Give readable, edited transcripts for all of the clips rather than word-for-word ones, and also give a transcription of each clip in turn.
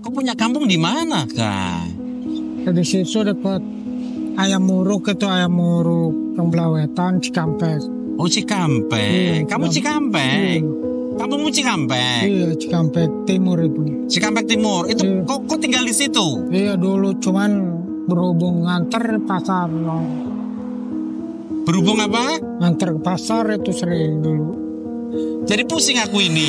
Kau punya kampung di mana, Kak? Di situ dekat Ayam Muruk itu Ayam Muruk, Pembelawetan, Cikampek. Oh, Cikampek. Kamu Cikampek. Kampungmu Cikampek. Iya, Cikampek Timur itu. Cikampek Timur. Itu Iya. kok tinggal di situ? Iya dulu, cuman berhubung nganter pasar. Berhubung apa? Nganter ke pasar itu sering dulu. Jadi pusing aku ini.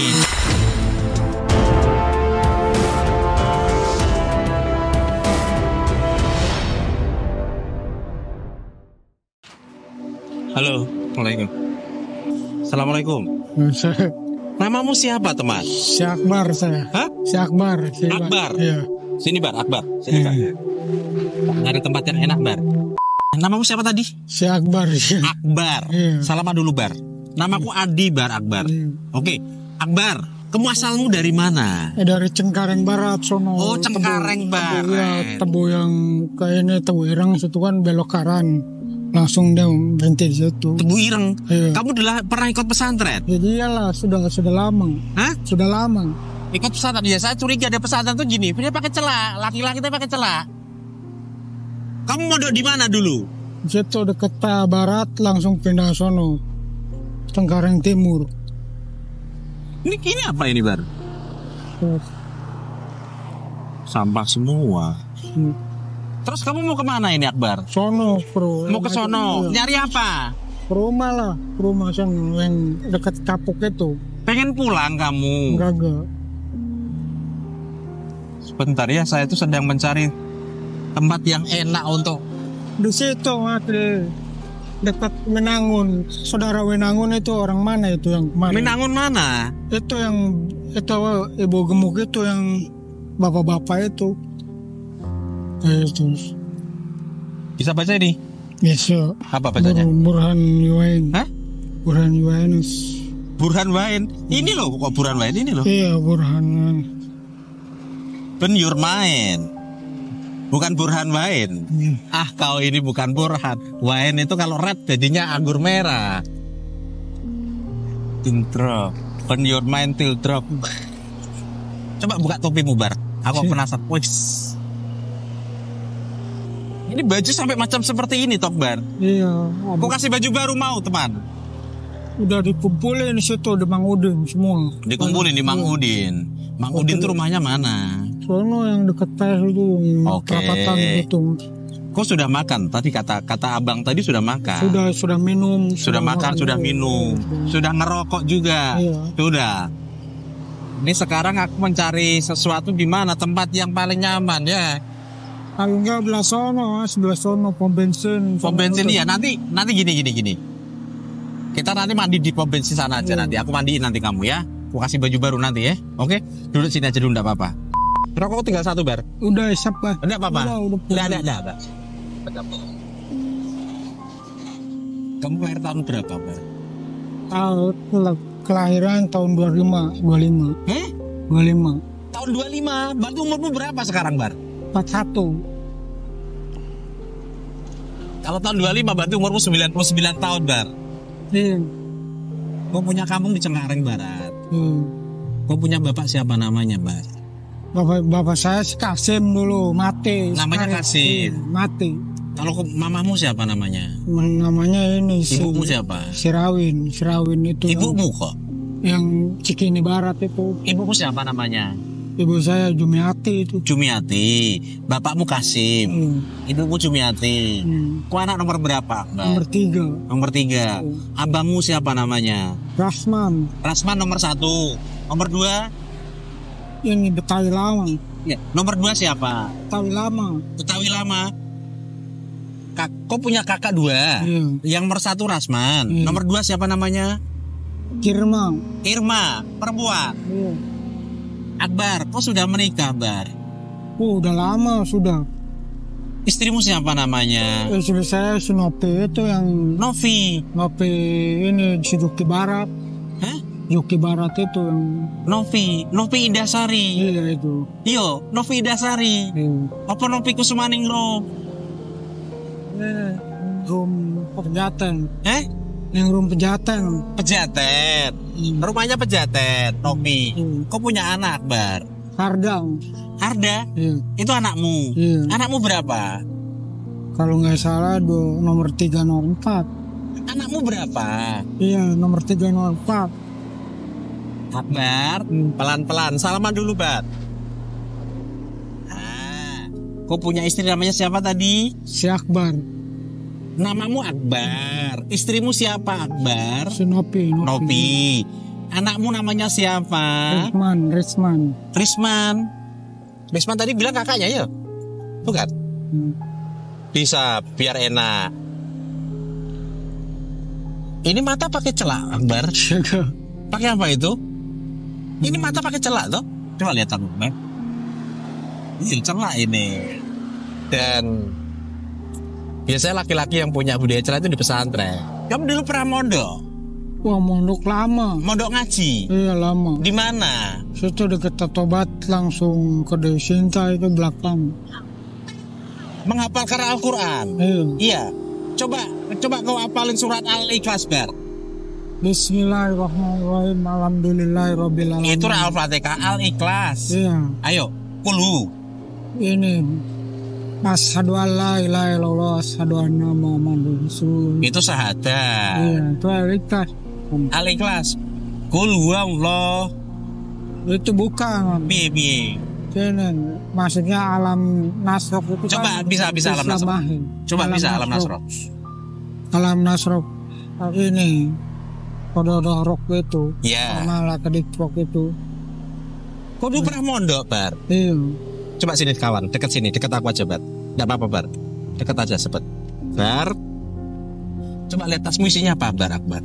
Halo, Assalamualaikum. Assalamualaikum. Namamu siapa, teman? Si Akbar saya. Hah? Si Akbar. Akbar? Iya. Sini, Bar, Akbar. Sini, Bar. Ada tempat yang enak, Bar. Namamu siapa tadi? Si Akbar. Iya. Akbar. Iya. Salaman dulu, Bar. Namaku Adi, Bar, Akbar. Iya. Oke, Akbar. Kamu asalmu dari mana? Dari Cengkareng Barat sono. Oh, Cengkareng Barat. Tebu, ya, tebu yang kayak ini Tebu Ireng situ kan belok kanan. Langsung dia berhenti di situ. Tebu Ireng. Iya. Kamu pernah ikut pesantren? Jadi iyalah sudah lama. Hah? Sudah lama. Ikut pesantren? Ya, saya curiga ada pesantren tuh gini. Dia pakai celak. Laki-laki dia pakai celak. Kamu mondok di mana dulu? Di situ dekat barat langsung pindah sono. Cengkareng Timur. Ini apa ini, Bar? Sampah semua. Terus kamu mau kemana ini, Akbar? Sono, bro. Mau ke sono. Iya. Nyari apa? Ke rumah lah. Ke rumah sono yang dekat Kapuk itu. Pengen pulang kamu? Enggak. Sebentar ya, saya itu sedang mencari tempat yang enak untuk... Di situ, Mati. Dekat Menangun. Saudara Menangun itu orang mana itu yang kemarin? Menangun mana? Itu yang ibu gemuk itu yang bapak-bapak itu. Itu. Bisa baca ini? Bisa. Apa bacanya? Burhan Yuwain. Hah? Burhan Yuwainus. Burhan Wain. Ini loh, kok Burhan Wain ini loh. Iya, Burhan. Ben Yurmain. Bukan Burhan Wain. Ah, kau ini bukan Burhan. Wain itu kalau red jadinya anggur merah. Tildrop. Ben Yurmain Tildrop. Coba buka topimu, Bar. Aku penasaran. Wis. Ini baju sampai macam seperti ini, Tok Bar. Iya. Aku kasih baju baru mau, teman. Udah dikumpulin di situ di Mang Udin semua. Dikumpulin di Mang Udin. Mang Udin tuh rumahnya mana? Sono yang dekat PS itu, Oke. perapatan itu. Kok sudah makan? Tadi kata abang tadi sudah makan. Sudah minum. Sudah makan, sudah minum, sudah ngerokok juga. Iya. Sudah. Ini sekarang aku mencari sesuatu di mana tempat yang paling nyaman ya. Kalau enggak sebelah sono pom bensin. Pom bensin ya. Nanti gini. Kita nanti mandi di pom bensin sana aja nanti. Aku mandiin nanti kamu ya. Aku kasih baju baru nanti ya. Oke? Duduk sini aja dulu, enggak apa-apa. Rokok tinggal satu, Bar. Udah isap lah. Enggak apa-apa. Udah. Enggak. Kamu lahir tahun berapa, Bar? Kelahiran tahun 25. 25. 25. Tahun 25. Berarti umurmu berapa sekarang, Bar? 41. Kalau tahun 25 berarti umurmu 99 tahun, Bar. Iya. Kau punya kampung di Cengkareng Barat. Kau punya bapak siapa namanya, Bar? Bapak saya si Kasim dulu mati. Namanya Kasim. Mati. Kalau mamamu siapa namanya? Namanya ini Ibumu siapa? Sirawin itu. Ibumu kok? Yang Cikini Barat itu. Ibumu siapa namanya? Ibu saya Jumiati itu. Jumiati. Bapakmu Kasim. Ibumu Jumiati. Kau anak nomor berapa, Bar? Nomor 3. Abangmu siapa namanya? Rasman nomor 1. Nomor 2? Ini Betawi Lama. Ya. Nomor 2 siapa? Betawi Lama. Kau punya kakak 2. Yang nomor 1 Rasman. Nomor 2 siapa namanya? Irma, perempuan. Akbar, kau sudah menikah, Bar? Udah lama sudah. Istrimu siapa namanya? Istri saya si Nopi itu yang Novi ini si Yuki Barat. Hah? Yuki Barat itu yang Novi Indasari. Iya itu. Iyo, Novi Indasari. Apa Novi Kusumaningrum? Rum Pejaten. Yang rum Pejaten. Pejaten. Rumahnya Pejaten, Novi. Kau punya anak, Bar? Hardang. Arda, Iya. itu anakmu. Iya. Anakmu berapa? Kalau nggak salah nomor 3 nomor 4. Anakmu berapa? Iya, nomor 3 nomor 4. Akbar, pelan-pelan. Salaman dulu, Bar. Kau punya istri namanya siapa tadi? Si Akbar. Namamu Akbar. Istrimu siapa, Akbar? Si Nopi. Nopi. Anakmu namanya siapa? Risman. Risman tadi bilang kakaknya ya? Bukan? Bisa, biar enak. Ini mata pakai celak, Akbar. Pakai apa itu? Ini mata pakai celak toh? Coba lihat aku, Bang. Ini celak ini. Dan biasanya laki-laki yang punya budaya celak itu di pesantren. Kamu dulu pernah mondok? Wah, mondok lama. Mondok ngaji? Iya, lama. Di mana? Situ dekat Tobat, langsung ke Desinta itu belakang. Menghafalkan Al-Quran? Iya. Coba kau hafalin surat Al-Ikhlas, Bar. Bismillahirrahmanirrahim. Alhamdulillahirabbil alamin. Itu Al-Fatihah, Al-Ikhlas. Iya. Ayo, kulhu. Ini asyhadu alla ilaha illallah asyhadu anna muhammadar rasulullah. Itu syahadat. Iya, itu Al-Ikhlas. Al-Ikhlas. Kul huwallah. Itu bukan. Piye. Ini maksudnya alam nasrok itu. Coba kan bisa alam nasrok. Coba bisa alam nasrok. Alam nasrok ini Kododo rok itu. Iya. Malah kedipok itu. Kau dulu pernah mondok, Bar? Iya. Coba sini kawan, dekat sini, dekat aku aja, Bar. Nggak apa-apa, Bar. Dekat aja, sepet. Bar. Coba lihat tasmu isinya apa, Bar, Akbar.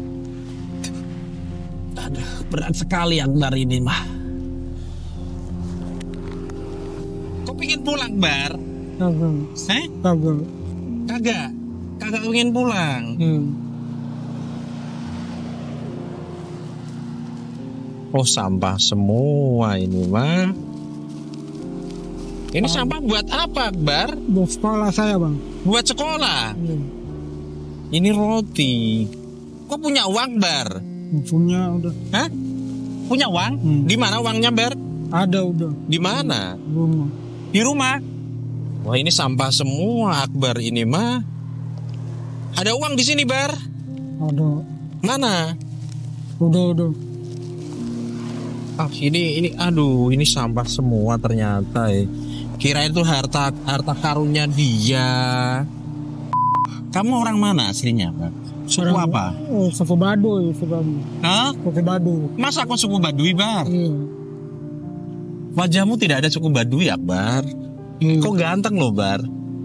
Aduh, berat sekali Akbar ini mah. Kau pengen pulang, Bar? Kagak. Kagak pengen pulang. Oh, sampah semua ini mah. Ini sampah buat apa, Akbar? Buat sekolah saya, Bang. Buat sekolah. Ini roti. Kok punya uang, Bar? Punya udah. Hah? Punya uang? Di mana uangnya, Bar? Ada udah. Di mana? Rumah. Di rumah. Wah, ini sampah semua, Akbar ini mah. Ada uang di sini, Bar? Ada. Mana? Udah. Ini aduh, ini sampah semua ternyata. Kirain itu harta karunnya dia. Kamu orang mana aslinya, Pak? Suku apa? Suku Baduy, Hah? Suku Baduy. Masa kau suku Baduy, Bar? Iya. Wajahmu tidak ada suku Baduy, Akbar. Kok ganteng loh, Bar.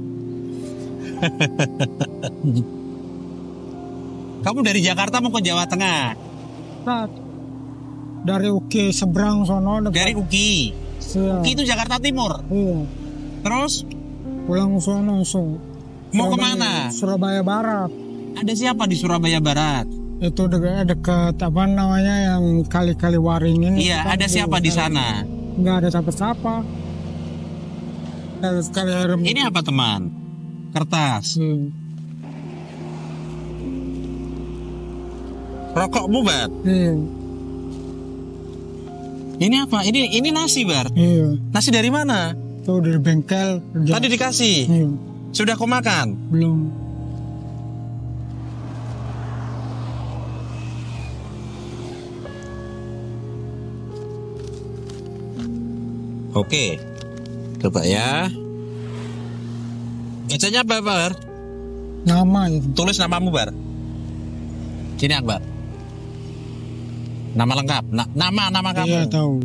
Kamu dari Jakarta mau ke Jawa Tengah? Dari UKI seberang sono. Dari UKI. Iya. UKI itu Jakarta Timur. Iya. Terus pulang sono mau kemana? Surabaya Barat. Ada siapa di Surabaya Barat? Itu dekat apa namanya yang kali-kali Waringin. Iya, ada siapa di sana? Nggak ada siapa-siapa. Ini apa, teman? Kertas. Rokokmu, Bar? Iya. Ini apa? Ini nasi, Bar? Iya. Nasi dari mana? Tuh dari bengkel. Tadi dikasih? Iya. Sudah kau makan? Belum. Oke. Coba ya. Bacanya apa, Bar? Nama itu. Tulis namamu, Bar. Sini, Akbar. Nama lengkap. Nama kamu. Iya, tahu.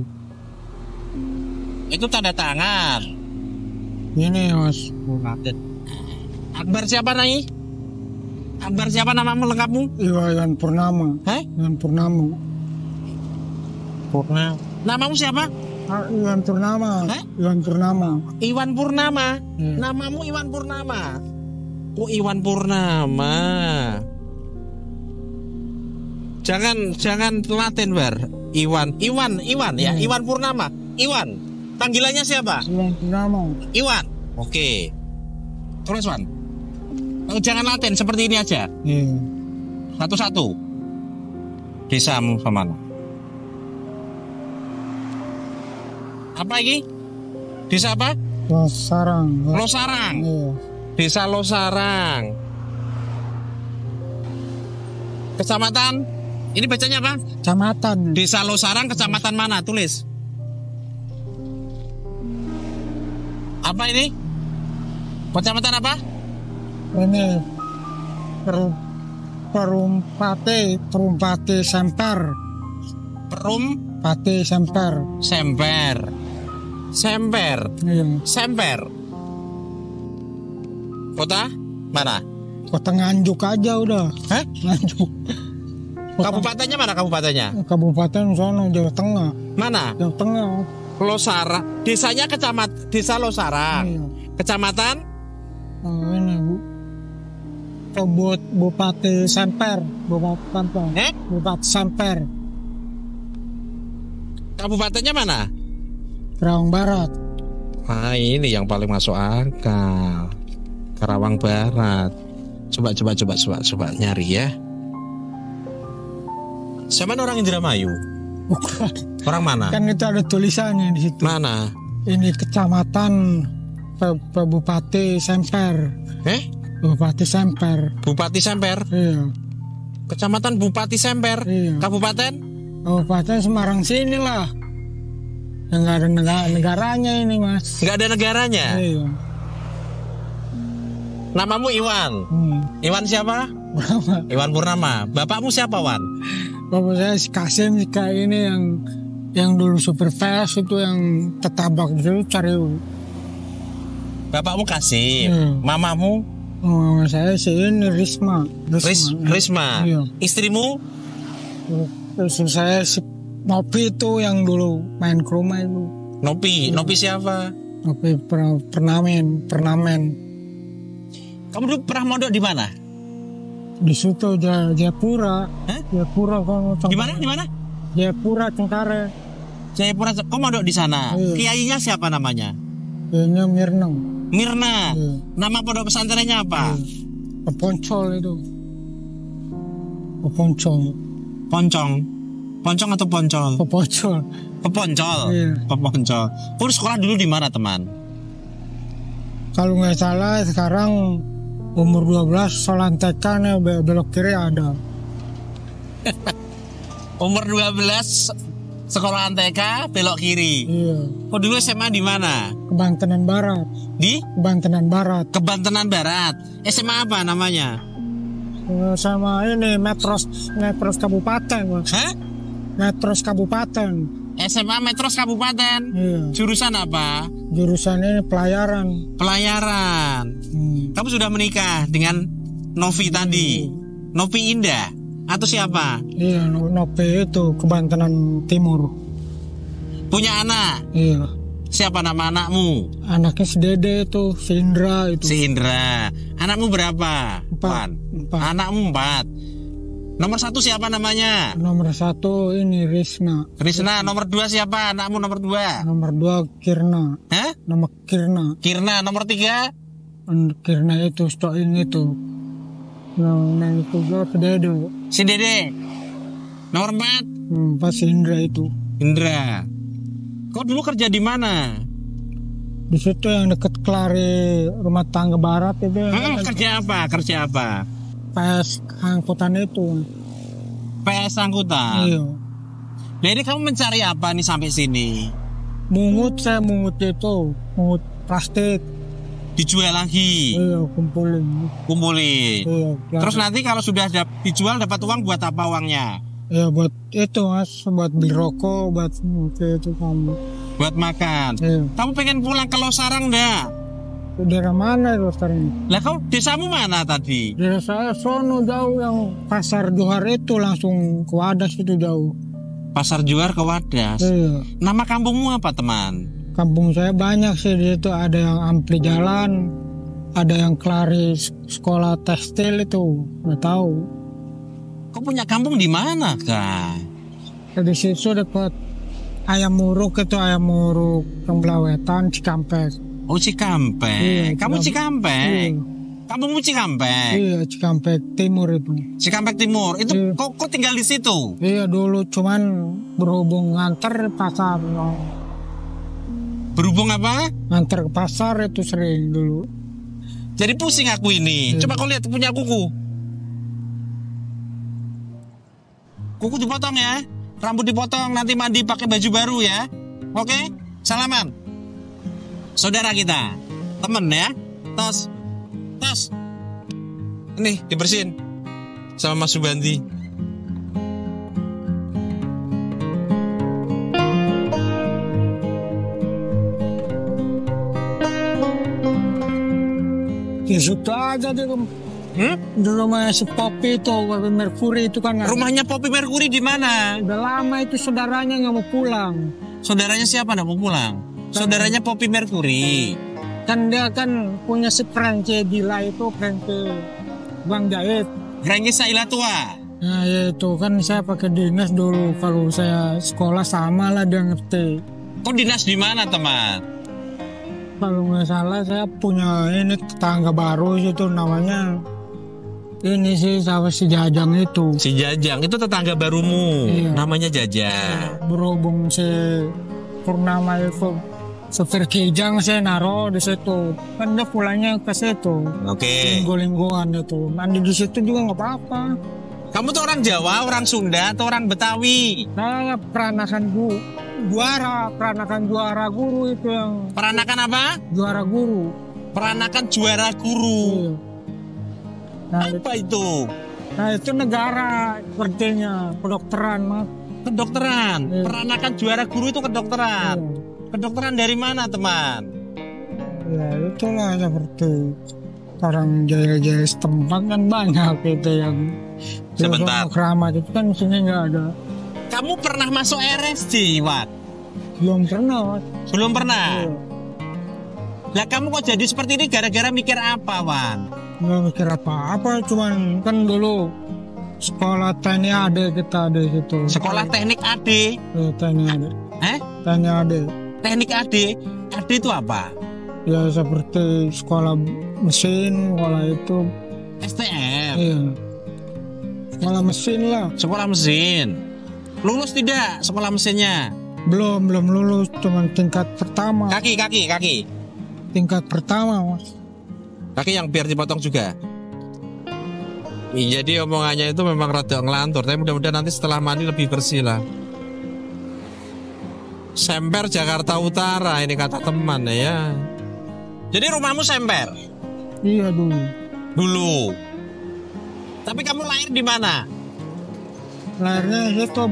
Itu tanda tangan. Ini, Mas. Akbar siapa, Nai? Akbar siapa namamu lengkapmu? Iwan Purnama. Hah? Iwan Purnama. Namamu siapa? Iwan Purnama. Hah? Iwan Purnama. Iwan Purnama. Hmm. Namamu Iwan Purnama. Oh, Iwan Purnama. Jangan telaten, Bar. Iwan ya, Iwan Purnama. Iwan. Panggilannya siapa? Iwan Purnama. Iwan. Oke. Tulis, Wan. Oh, jangan laten, seperti ini aja. Iya. Satu-satu. Desamu sama mana? Apa ini? Desa apa? Losarang. Losarang. Iya. Desa Losarang. Kecamatan? Ini bacanya apa? Kecamatan. Desa Losarang, kecamatan mana? Tulis. Apa ini? Kecamatan apa? Ini Perumpati Semper. Pati Semper. Semper. Semper. Iya. Semper. Kota mana? Kota Nganjuk aja udah. Hah? Nganjuk. Kabupatennya mana kabupatennya? Kabupaten sono Jawa Tengah. Mana? Jawa Tengah. Losarang. Desanya Desa Losarang. Iya. Kecamatan? Ini Bupati Semper. Bupati Semper. Kabupatennya mana? Karawang Barat. Nah, ini yang paling masuk akal. Karawang Barat. Coba nyari ya. Siapa orang Indramayu? Bukan. Orang mana? Kan itu ada tulisannya di situ. Mana? Ini kecamatan Bupati Semper. Bupati Semper. Bupati Semper. Iya. Kecamatan Bupati Semper. Iya. Kabupaten? Kabupaten Semarang sini lah. Yang nggak ada negaranya ini mas. Nggak ada negaranya. Iya. Namamu Iwan. Iwan siapa? Berapa? Iwan Purnama. Bapakmu siapa, Wan? Bapak saya si Kasim kayak ini yang dulu super fast itu yang ketabak dulu cari. Bapakmu Kasim. Mamamu? Oh, saya si ini Risma. Risma. Iya. Istrimu? Terus saya si Nopi itu yang dulu main ke rumah itu. Nopi. Nopi siapa? Nopi Pernamen. Kamu dulu pernah mondok di mana? Di situ Jayapura. Hah? Jayapura kan. Di mana? Jayapura Cengkareng. Jayapura. Kau mondok di sana. Iya. Kiainya siapa namanya? Ini Mirna. Iya. Nama pondok pesantrennya apa? Peponcol itu. Peponcol. Poncong atau poncol? Peponcol. Peponcol. Iya. Peponcol. Kau sekolah dulu di mana, teman? Kalau nggak salah sekarang umur 12 Solantekan ya belok kiri ada. Umur 12 sekolah TK belok kiri. Iya. Kau dulu SMA di mana? Kebantenan Barat. Di Kebantenan Barat. Kebantenan Barat. SMA apa namanya? Sama ini Metros Kabupaten. Mas. Hah? Metros Kabupaten. SMA Metros Kabupaten. Iya. Jurusan apa? Jurusan ini pelayaran. Pelayaran. Kamu sudah menikah dengan Novi tadi? Novi Indah atau siapa? Iya, Nopi itu Kebantenan Timur. Punya anak? Iya. Siapa nama anakmu? Anaknya si Dede itu, si Indra itu. Si Indra. Anakmu berapa? 4. Anakmu 4. Nomor 1 siapa namanya? Nomor 1 ini Risna. Risna. Nomor 2 siapa? Anakmu nomor 2. Nomor 2 Kirna. Hah? Nomor Kirna. Kirna. Nomor 3? Kirna itu stoin itu. Nah itu juga si Dede. Si Dede. Nomor 4? Pas si Indra itu. Indra. Kau dulu kerja di mana? Di situ yang deket Kelari Rumah Tangga Barat itu. Kerja apa? PS angkutan itu. PS angkutan. Iya. Jadi kamu mencari apa nih sampai sini? Mungut itu, mungut plastik. Dijual lagi. Iya, kumpulin. Iya. Terus nanti kalau sudah dijual dapat uang buat apa uangnya? Ya buat itu mas, buat beli rokok, buat itu kamu. Buat makan. Iya. Kamu pengen pulang ke Losarang enggak? Daerah mana itu sekarang? Lah kau desamu mana tadi? Daerah saya sono jauh yang Pasar Johar itu langsung ke Wadas itu jauh. Pasar Johar ke Wadas. Iya. Nama kampungmu apa teman? Kampung saya banyak sih di situ, ada yang Ampli Jalan, ada yang Kelari Sekolah Tekstil itu, nggak tahu. Kau punya kampung di mana kak? Di situ dekat Ayam Muruk yang Belawetan, Cikampek. Oh Cikampek. Iya, Kamu Cikampek? Iya. Kampungmu Cikampek? Iya, Cikampek Timur itu. Cikampek Timur. Itu Iya. kok tinggal di situ? Iya dulu, cuman berhubung nganter pasar. Berhubung apa? Nganter ke pasar itu sering dulu. Jadi pusing aku ini. Coba kau lihat punya kuku. Kuku dipotong ya. Rambut dipotong, nanti mandi pakai baju baru ya. Oke? Salaman. Saudara kita. Temen ya. Tos. Tos. Nih, dibersihin. Sama Mas Subandi. Ya sudah aja di rumah si Poppy itu, Poppy Mercury itu kan. Rumahnya Poppy Mercury di mana? Udah lama itu saudaranya nggak mau pulang. Saudaranya siapa nggak mau pulang? Saudaranya Poppy Mercury. Kan dia kan punya si Frankie Dila itu, Frankie Bang Jahit. Frankie Saila tua. Nah ya itu kan saya pakai dinas dulu. Kalau saya sekolah sama lah dia ngerti. Kau dinas di mana teman? Kalau nggak salah saya punya ini tetangga baru itu namanya ini sih sama si Jajang itu. Si Jajang itu tetangga barumu. Iya. Namanya Jajang. Berhubung si Purnama itu sopir Kijang saya naro di situ. Kan dia pulangnya ke situ. Oke. Linggo-linggoan itu. Mandi di situ juga nggak apa-apa. Kamu tuh orang Jawa, orang Sunda, atau orang Betawi? Saya peranakan peranakan juara guru itu yang. Peranakan apa? Juara guru. Peranakan juara guru. Iya. Nah, Apa itu? nah itu negara sepertinya kedokteran mas. Kedokteran. Iya. Peranakan juara guru itu kedokteran. Iya. Kedokteran dari mana teman? Ya itulah seperti orang jaya-jaya setempat kan banyak itu yang Sebentar. keramat itu kan sini nggak ada. Kamu pernah masuk RSJ, Wat? Belum pernah mas. Belum pernah? Iya. Lah kamu kok jadi seperti ini gara-gara mikir apa, Wan? Nggak mikir apa-apa, cuman kan dulu sekolah teknik ada kita ada di situ. Sekolah teknik AD. Teknik ada. Teknik ada. Teknik AD. AD itu apa? Ya seperti sekolah mesin, sekolah itu. STM. Iya. Sekolah mesin lah. Sekolah mesin. Lulus tidak sekolah mesinnya? Belum lulus, cuman tingkat pertama. Kaki. Tingkat pertama mas. Kaki yang biar dipotong juga. Iya, jadi omongannya itu memang rada ngelantur. Tapi mudah-mudahan nanti setelah mandi lebih bersih lah. Semper Jakarta Utara ini kata teman ya. Jadi rumahmu Semper? Iya Dulu. Tapi kamu lahir di mana? Lahirnya itu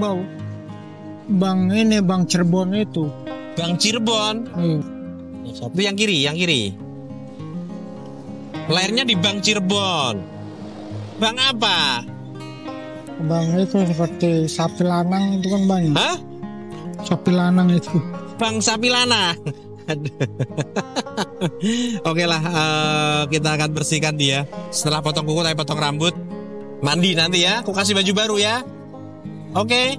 Bang Cirebon itu. Bang Cirebon. Iya. Itu yang kiri. Lahirnya di Bang Cirebon. Bang apa? Bang itu seperti sapi lanang itu kan banyak. Hah? Sapi lanang itu. Bang sapi lanang. Oke lah, kita akan bersihkan dia. Setelah potong kuku, tapi potong rambut. Mandi nanti ya. Aku kasih baju baru ya. Oke.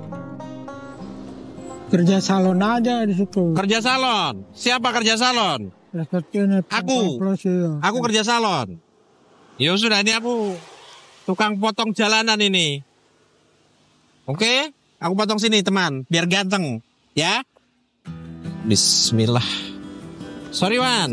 Kerja salon aja di situ. Kerja salon. Siapa kerja salon? Aku. Aku kerja salon. Ya sudah, ini aku tukang potong jalanan ini. Oke, aku potong sini teman, biar ganteng, ya. Bismillah. Sorry Wan.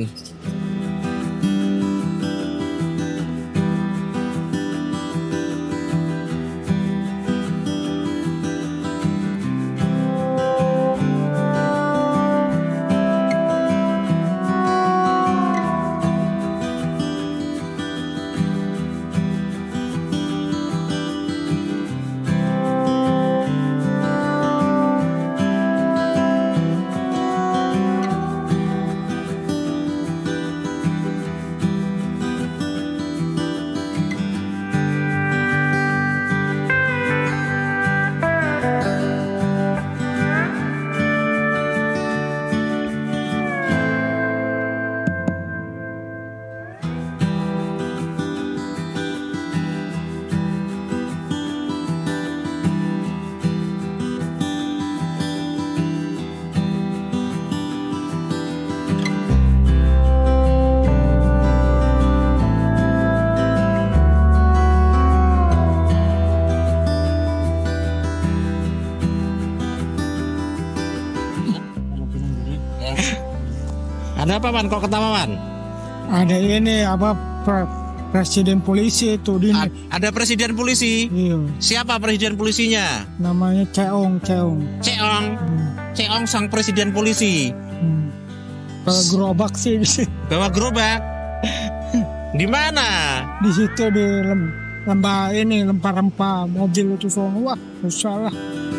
Ada apa, Wan? Kok ketawa, Wan? Ada ini apa presiden polisi itu di Ada presiden polisi. iya, Siapa presiden polisinya? namanya Ceong. Ceong. Ceong sang presiden polisi. Kalau gerobak sih di situ. Bawa gerobak. Di mana? Di situ di lembah ini rempah-rempah mobil itu semua. Wah, susah lah.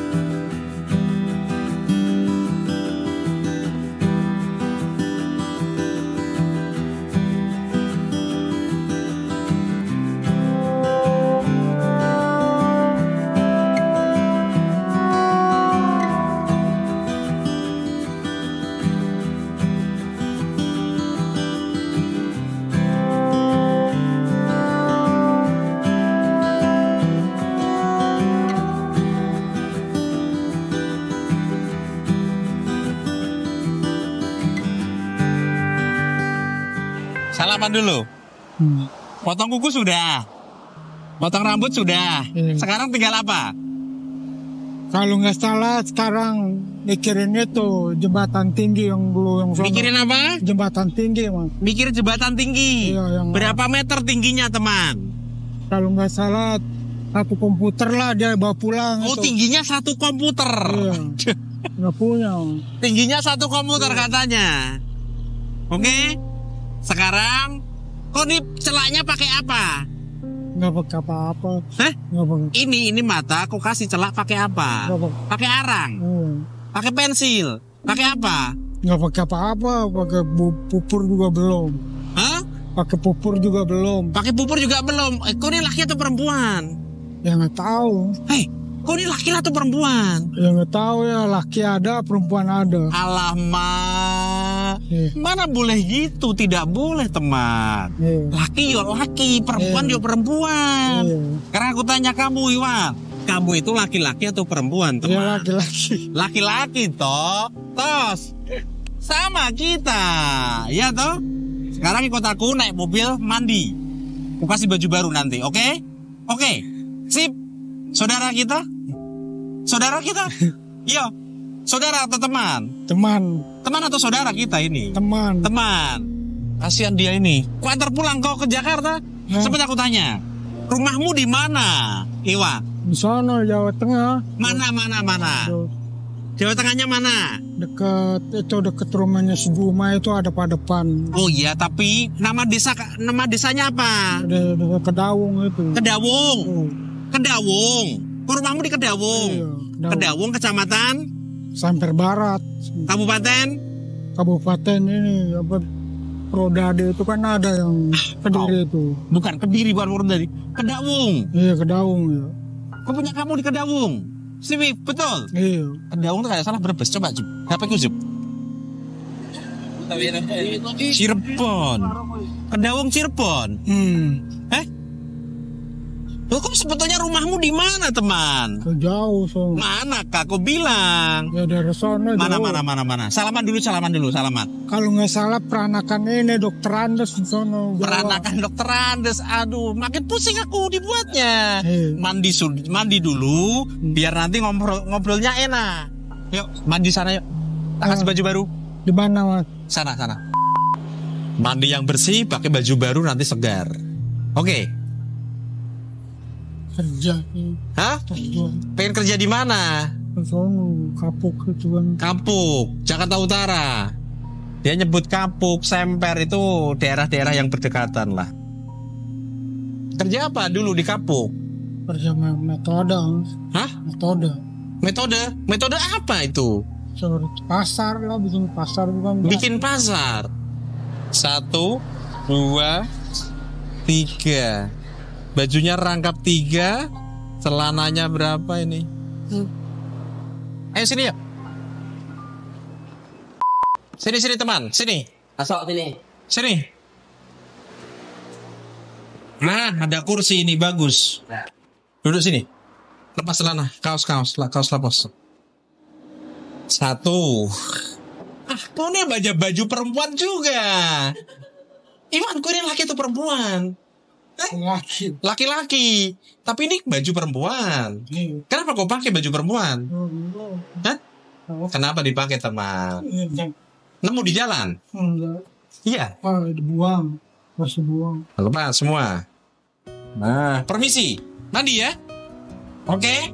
Salaman dulu. Potong kuku sudah. Potong rambut sudah. Sekarang tinggal apa? Kalau nggak salah sekarang mikirin itu jembatan tinggi yang dulu yang sana. Mikirin apa? Jembatan tinggi, Mas. Mikir jembatan tinggi. Iya, yang Berapa meter tingginya, teman? kalau nggak salah satu komputer lah dia bawa pulang. Oh, itu. tingginya satu komputer. Iya. Nggak punya. Tingginya satu komputer katanya. Oke. Sekarang kok nih celaknya pakai apa? Nggak pakai apa-apa. Hah? Nggak pakai. Ini mata kok kasih celak pakai apa? Nggak pakai. Pakai arang, pakai pensil, pakai apa? Nggak pakai apa-apa. Pakai pupur juga belum. Hah? Pakai pupur juga belum. Pakai pupur juga belum. Kok ini laki atau perempuan? Ya nggak tahu. Hei, kok ini laki atau perempuan? Ya nggak tahu ya. Laki ada, perempuan ada. Alamak, mana boleh gitu? Tidak boleh, teman. Laki yo laki, perempuan yo perempuan. Karena aku tanya kamu, Iwan, kamu itu laki-laki atau perempuan, teman? Ya laki-laki. Laki-laki toh, tos sama kita, ya toh. Sekarang ikut aku naik mobil mandi. Aku kasih baju baru nanti, oke? Oke, sip. Saudara kita, iya, saudara atau teman? Teman atau saudara kita ini? Teman. Kasihan dia ini. Kok antar pulang kau ke Jakarta? Seperti aku tanya, rumahmu di mana, Iwa? Di sana Jawa Tengah. Mana? Jawa Tengahnya mana? Deket rumahnya Sejuma itu ada pada depan. Oh iya, tapi nama desanya apa? Ada Kedawung itu. Kedawung. Oh. Kedawung. Rumahmu di Kedawung. Iya, Kedawung, kecamatan Samper Barat. Kabupaten ini apa? Prodade itu kan ada yang Kediri itu. Bukan Kediri, bukan Prodade. Kedawung. Iya, Kedawung ya. Kok punya kamu di Kedawung? Siwi, betul. Iya. Kedawung tuh kayak salah Brebes. Coba Jup. HP ku Jup. Cirebon. Kedawung Cirebon. Loh, kok sebetulnya rumahmu di mana, teman? Jauh so. Mana kak? Aku bilang. Ya dari sana. Mana. Salaman dulu. Kalau nggak salah peranakan ini Dokter Andes di sana. Peranakan Dokter Andes. Aduh, makin pusing aku dibuatnya. Mandi dulu, biar nanti ngobrolnya enak. Yuk, mandi sana yuk. Tak kasih baju baru. Di mana, Mas? Sana. Mandi yang bersih, pakai baju baru nanti segar. Oke. Kerja. Hah? Kerja. Pengen kerja di mana? Di sana, Kapuk itu kan. Kapuk, Jakarta Utara. Dia nyebut Kapuk, Semper itu daerah-daerah yang berdekatan lah. Kerja apa dulu di Kapuk? Kerja metode. Hah? Metode apa itu? Seperti pasar lah, bikin pasar bukan? Bikin pasar. 1, 2, 3. Bajunya rangkap 3, celananya berapa ini? Ayo sini yuk. Sini teman, sini. Masuk sini. Sini. Nah, ada kursi ini bagus. Duduk sini. Lepas celana, kaos lepas. 1. Kau nih baju perempuan juga. Iwan, kau ini laki atau perempuan? Laki-laki. Tapi ini baju perempuan. Kenapa kau pakai baju perempuan? Hah? Kenapa dipakai, teman? Nemu di jalan? Enggak. Iya. Dibuang. Masih buang. Lepas semua. Nah, permisi. Mandi ya. Oke.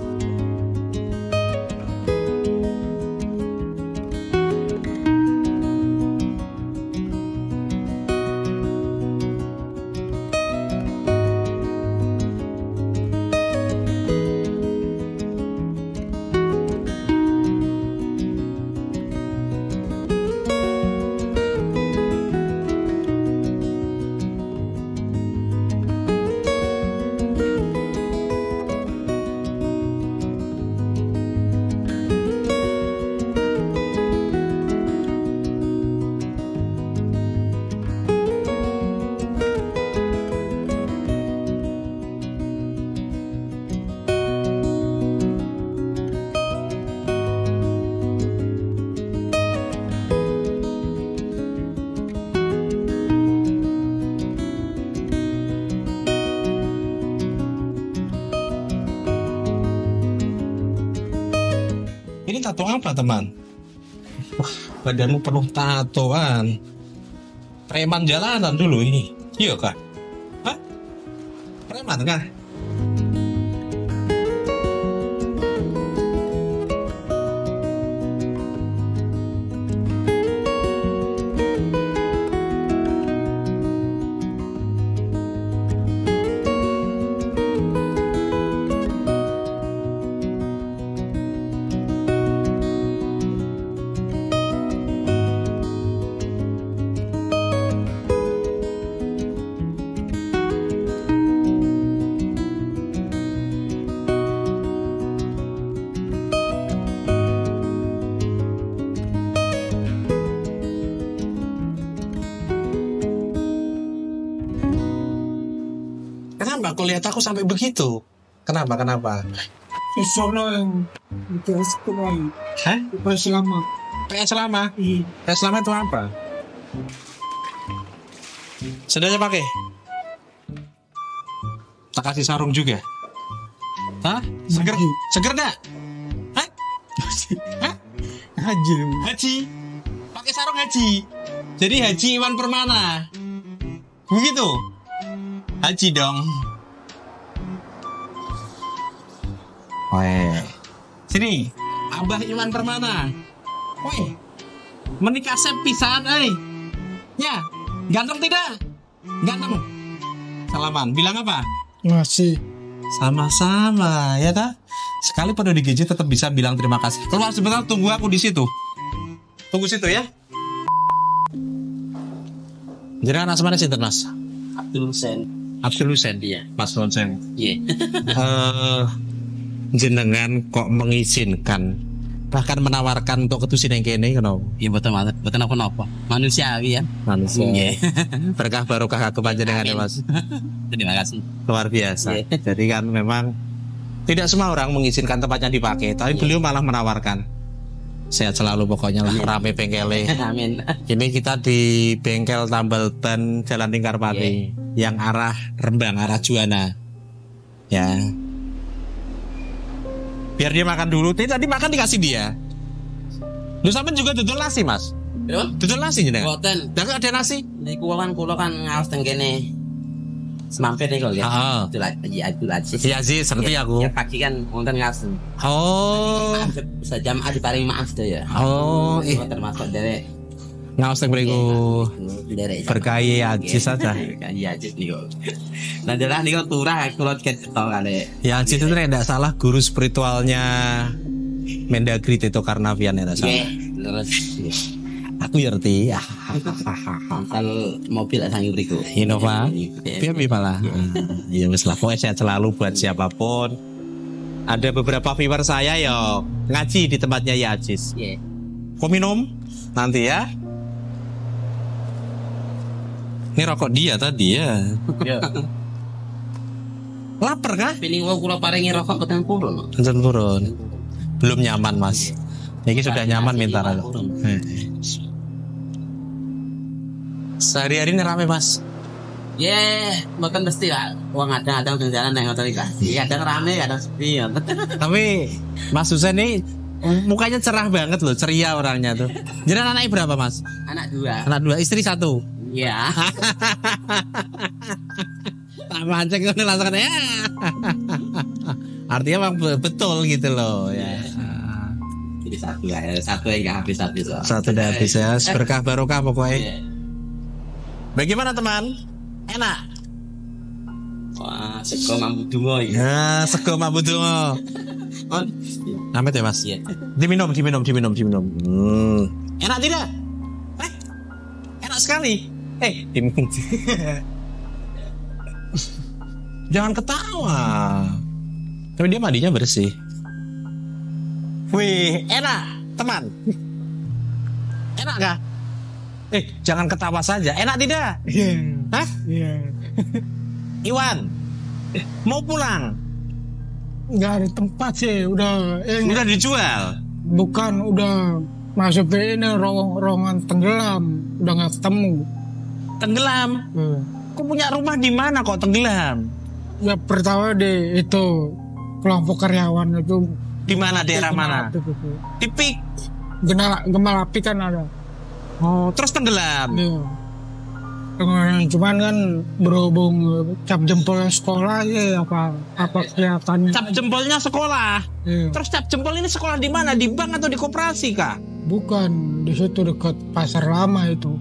Ini tato apa teman? Wah, badanmu penuh tatoan. Preman jalanan dulu ini. Iya kah? Hah? Preman kah? Kenapa kau lihat aku sampai begitu? Kenapa? Sono yang itu sekolah. Hah? PS lama. PS lama? Iya. PS lama itu apa? Sendalnya pakai? Tak kasih sarung juga? Hah? Seger? Haji. Seger gak? Hah? Hah? Haji. Haji? Pakai sarung haji? Jadi Haji Iwan Permana? Begitu? Haji dong. Weh. Sini, Abah Iwan Permana. Weh. Menikah pisan, Ya, ganteng tidak? Ganteng. Salaman, bilang apa? Masih. Sama-sama, ya tak? Sekali pada di GJ tetap bisa bilang terima kasih. Keluar sebentar, tunggu aku di situ. Tunggu situ ya. Jadi anak semana sih Mas? Abdul Hussein. Abdul Hussein, Iya. Mas Hussein. Iya. Jenengan kok mengizinkan bahkan menawarkan untuk ketusin yang kene kenapa? Iya betul banget. Betul apa? Manusiawi ya. Manusia. Iya. Berkah barokah aku panjenengan ya Mas. Terima kasih. Luar biasa. Iya. Jadi kan memang tidak semua orang mengizinkan tempatnya dipakai, tapi beliau malah menawarkan. Sehat selalu pokoknya lah, rame bengkelnya. Amin. Ini kita di bengkel tambal ban Jalan Lingkarpati yang arah Rembang, arah Juwana. Ya. Biar dia makan dulu. Tadi makan dikasih dia. Lu sampean juga dodol nasi, Mas? Dodol nasi jenengan? Boten. Dah ada nasi? Niku kan ngaos teng kene. Semampir nih kok ya. Heeh. Itu aja. Iya sih, seperti aku. Ya pagi kan wonten ngaos. Oh. Sejam diparing maaf tuh ya. Oh, termasuk derek. Ngaos teng mriku. Derek. Berkahi aji saja. Iya aja nih kok. Nah, dalah nih kok turah kalau ketok kali. Ya, Aji itu tidak salah guru spiritualnya Mendagri Tito Karnavian ya tak salah. Iya, terus Aku ngerti. kalau mobil sang beriku. Innova. Biar malah. Ya wis lah, pokoknya sehat selalu buat siapapun. Ada beberapa viewer saya yo ngaji di tempatnya ya Ajis. Iya. Kau minum nanti ya. Ini rokok dia tadi ya. Lapar kah? Piling wong kula paringi rokok petang purun. Anjen turun. Belum nyaman mas. Ini sudah nyaman minta rokok. Sehari-hari ini rame mas. Bukan mesti lah. Uang ada di jalan yang ngotot ikhlas. Iya, kadang rame, kadang sepi. Tapi Mas Husen ini Mukanya cerah banget loh, ceria orangnya tuh. Jadi anaknya berapa mas? Anak 2. Anak 2, istri 1. Iya. Tak mancing ini langsung ya. Artinya memang betul gitu loh ya. Jadi satu yang nggak habis-habis. Satu udah habis ya, berkah barokah pokoknya. Iya. Bagaimana teman? Enak. Wah, sego mambu dungo ya. Ya, sego mambu dungo. Oh, Amit ya mas? iya. Diminum. Enak tidak? Enak sekali. Diminum. Jangan ketawa. Tapi dia mandinya bersih. Wih, enak teman. Enak gak? Jangan ketawa saja. Enak tidak? Iya. Hah? Iya. Iwan, mau pulang? Nggak ada tempat sih, udah Udah dijual? bukan, udah masuk ke ini ruangan tenggelam, udah nggak ketemu. Tenggelam? Kok punya rumah di mana kok tenggelam? Ya pertama di itu kelompok karyawan itu Di mana, daerah mana? Di Pik. Gemal api kan ada. Oh, terus tenggelam. Iya. Cuman kan berhubung cap jempolnya sekolah ya apa kelihatannya. Cap jempolnya sekolah. Iya. Terus cap jempol ini sekolah di mana? Di bank atau di koperasi kah? Bukan, di situ dekat pasar lama itu.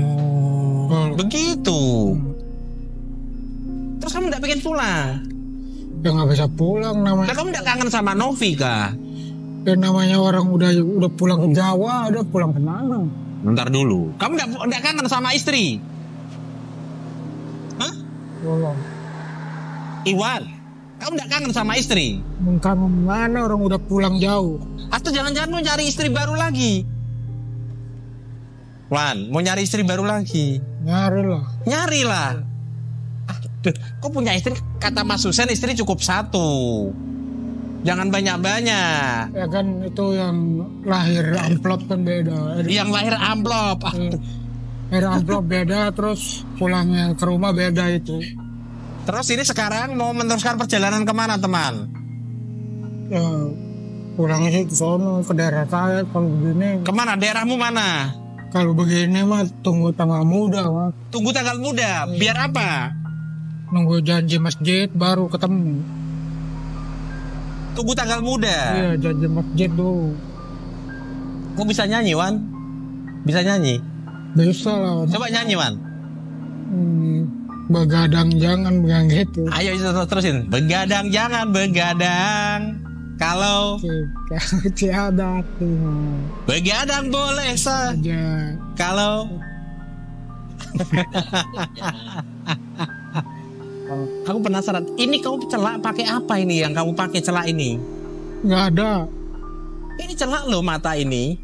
Begitu. Terus kamu tidak pengen pulang? Ya nggak bisa pulang Nah, namanya. kamu tidak kangen sama Novi kah? Ya namanya orang udah pulang ke Jawa, udah pulang ke mana? Bentar dulu. Kamu tidak kangen sama istri? Hah? Belum. Iwan, kamu tidak kangen sama istri? Kangen mana, orang udah pulang jauh. Atau jangan-jangan mau nyari istri baru lagi? Wan, mau nyari istri baru lagi? Nyarilah. Aduh, kok punya istri? Kata Mas Husen istri cukup 1. Jangan banyak-banyak. Ya kan itu yang lahir amplop kan beda. Yang lahir amplop. Lahir amplop beda, terus pulangnya ke rumah beda itu. Terus ini sekarang mau meneruskan perjalanan kemana teman? Ya, pulangnya sih ke sono, ke daerah saya. Kalau begini, Kemana? Daerahmu mana? kalau begini mah tunggu tanggal muda, Mas. Tunggu tanggal muda. Biar apa? Nunggu janji masjid baru ketemu. Tunggu tanggal muda. Iya, janji masjid dulu. Kok bisa nyanyi, Wan? Bisa nyanyi? Bisa lah. Coba nyanyi, Wan. Begadang jangan begang gitu. Ayo terusin. Begadang jangan begadang. Kalau Tiada begadang boleh saja. aja. Kalau aku penasaran. Ini kamu celak pakai apa ini yang kamu pakai celak ini? Nggak ada. Ini celak loh mata ini.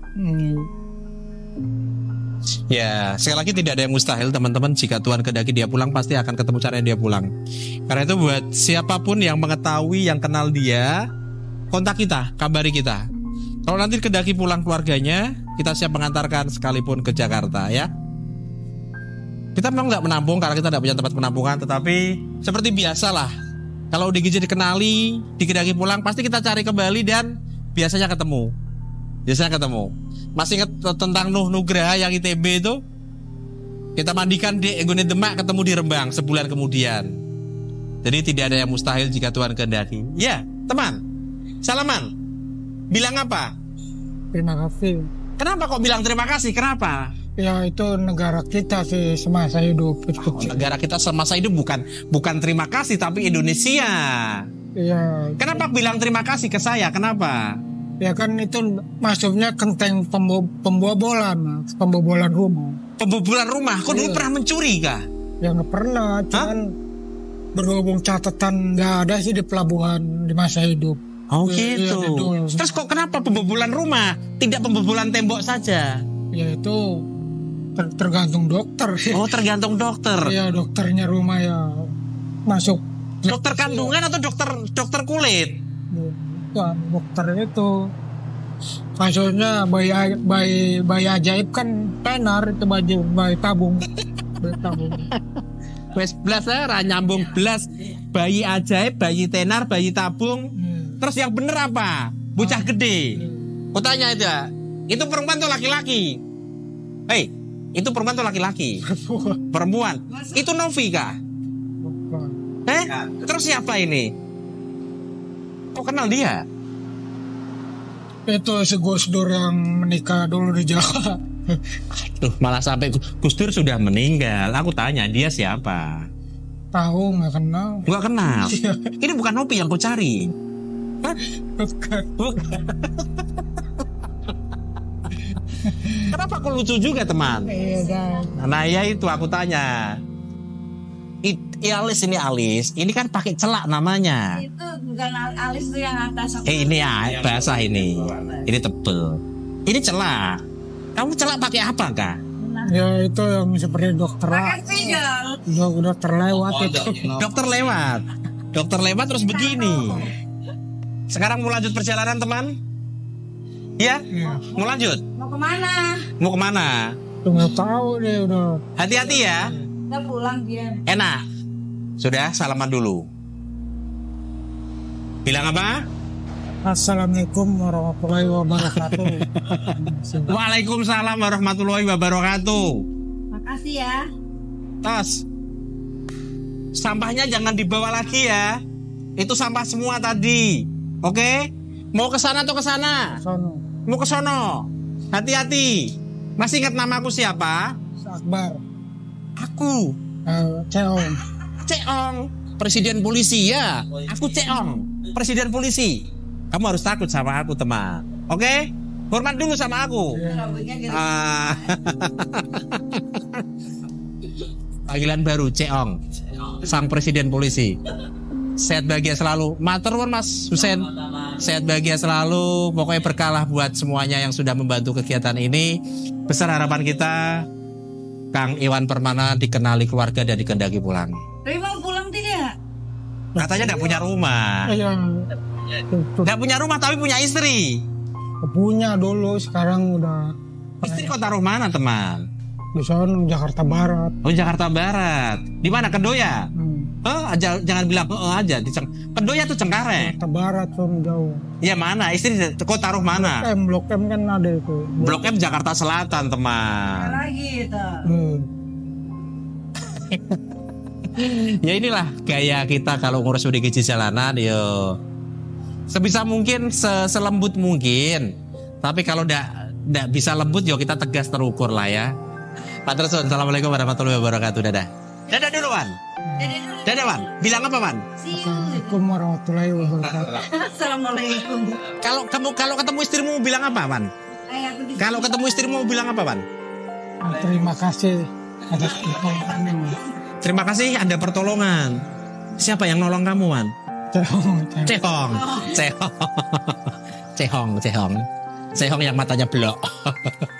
Ya, sekali lagi tidak ada yang mustahil teman-teman. Jika Tuhan kehendaki dia pulang, pasti akan ketemu caranya dia pulang. Karena itu buat siapapun yang mengetahui, yang kenal dia, kontak kita, kabari kita. Kalau nanti kehendaki pulang keluarganya, kita siap mengantarkan sekalipun ke Jakarta ya. Kita memang nggak menampung karena kita tidak punya tempat penampungan, tetapi seperti biasalah. Kalau DGJ dikenali, dikehendaki pulang, pasti kita cari kembali dan biasanya ketemu. Masih ingat tentang Nuh Nugraha yang ITB itu? Kita mandikan di Egone Demak, ketemu di Rembang sebulan kemudian. Jadi tidak ada yang mustahil jika Tuhan kehendaki. Ya, teman. Salaman. Bilang apa? Terima kasih. Kenapa kok bilang terima kasih? Kenapa? Ya itu negara kita sih semasa hidup. Negara kita semasa hidup bukan terima kasih tapi Indonesia. Iya. Kenapa bilang terima kasih ke saya? Kenapa? Ya kan itu masuknya kenteng pembobolan rumah. Pembobolan rumah? Kok dulu pernah mencuri kah? Ya nggak pernah, cuman berhubung catatan nggak ada sih di pelabuhan di masa hidup. Oh Iya, gitu. itu. Terus kok kenapa pembobolan rumah? Tidak pembobolan tembok saja? Ya itu tergantung dokter. Oh tergantung dokter. Iya, dokternya rumah ya masuk. Dokter kandungan atau dokter kulit? Bukan, dokter itu maksudnya bayi ajaib kan tenar itu bayi tabung. Wes blas ra nyambung blas. Bayi ajaib, bayi tenar, bayi tabung. Terus yang bener apa? Bocah gede. Aku tanya itu perempuan tuh laki-laki. Hei, itu perempuan tuh laki-laki. Perempuan. Itu Novi kah? Bukan. Terus siapa ini? Kok kenal dia? Itu si Gus Dur yang menikah dulu di Jawa. Tuh, malah sampai Gus Dur sudah meninggal. Aku tanya dia siapa? Tahu nggak kenal? Gak kenal. Iya. Ini bukan Novi yang ku cari. Bukan. Kenapa kok lucu juga teman? Iya dah. Nah ya itu aku tanya. Alis ini kan pakai celak namanya. Itu bukan alis tuh yang atas. Ini ya basah ini. Ini tebel. Ini celak. Kamu celak pakai apa kah? Ya itu yang seperti dokter Pakai spidol. udah terlewat itu. Dokter lewat terus begini. Sekarang mau lanjut perjalanan teman? Ya? Iya. Mau lanjut? Mau kemana? Mau kemana? Udah nggak tahu deh udah. Hati-hati ya. Udah pulang dia. Enak. Sudah salaman dulu. Bilang apa? Assalamualaikum warahmatullahi wabarakatuh. Waalaikumsalam warahmatullahi wabarakatuh. Makasih ya. Tos. Sampahnya jangan dibawa lagi ya. Itu sampah semua tadi. Oke? Mau ke sana atau ke sana? Sono. Mau ke sono. Hati-hati. Masih ingat namaku siapa? Akbar. Aku. Ceong. Ceong, presiden polisi ya. Aku Ceong, presiden polisi. Kamu harus takut sama aku teman. Oke? Hormat dulu sama aku. Rambutnya gitu. Panggilan baru Ceong, sang presiden polisi. Sehat bahagia selalu. Matur nuwun Mas Husen. Sehat bahagia selalu. Pokoknya berkah buat semuanya yang sudah membantu kegiatan ini. Besar harapan kita Kang Iwan Permana dikenali keluarga dan dikendaki pulang. Tapi mau pulang tidak? Katanya tidak punya rumah. Tidak punya rumah tapi punya istri. Punya dulu, sekarang udah Istri kau taruh mana teman? di sono Jakarta Barat. Oh Jakarta Barat. Di mana Kedoya? Jangan bilang aja. Kedoya tuh Cengkareng. Jakarta Barat sono jauh. Ya mana? Istri kau taruh mana? Blok M kan ada itu. Blok M Jakarta Selatan Apa teman. lagi itu? Ya inilah gaya kita kalau ngurus UDGJ jalanan yo. Sebisa mungkin selembut mungkin. Tapi kalau ndak bisa lembut yo kita tegas terukur lah ya. Pak Tersun, assalamualaikum warahmatullahi wabarakatuh. Dadah. Dadah dulu Wan. Dadah Wan. Bilang apa Wan? See you. Assalamualaikum warahmatullahi wabarakatuh. Assalamualaikum. Kalau ketemu istrimu bilang apa Wan? Aku di Kalau ketemu istrimu bilang apa Wan? Terima kasih atas pertolongannya. Terima kasih Anda pertolongan. Siapa yang nolong kamu Wan? Cehong yang matanya blok.